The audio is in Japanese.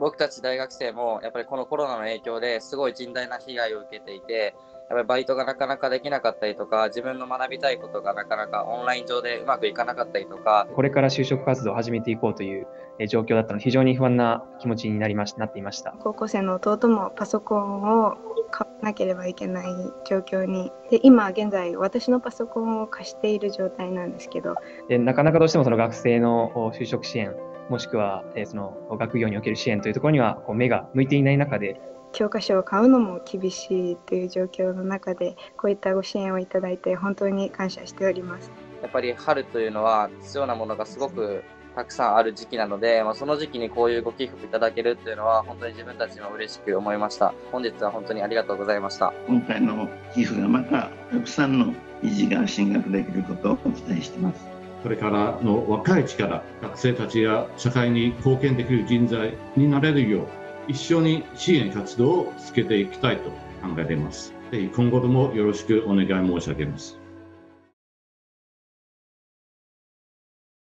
僕たち大学生もやっぱりこのコロナの影響ですごい甚大な被害を受けていて、やっぱりバイトがなかなかできなかったりとか、自分の学びたいことがなかなかオンライン上でうまくいかなかったりとか、 これから就職活動を始めていこうという状況だったので、非常に不安な気持ちになっていました。 高校生の弟もパソコンを買わなければいけない状況に、で今現在私のパソコンを貸している状態なんですけど、 なかなかどうしてもその学生の就職支援、もしくはその学業における支援というところには目が向いていない中で、 教科書を買うのも厳しいという状況の中で、こういったご支援をいただいて本当に感謝しております。 やっぱり春というのは必要なものがすごくたくさんある時期なので、その時期にこういうご寄付いただけるっていうのは本当に自分たちも嬉しく思いました。本日は本当にありがとうございました。 今回の寄付がまたたくさんの医師が進学できることを期待しています。 これからの若いうちから学生たちが社会に貢献できる人材になれるよう、一緒に支援活動を続けていきたいと考えています。ぜひ今後ともよろしくお願い申し上げます。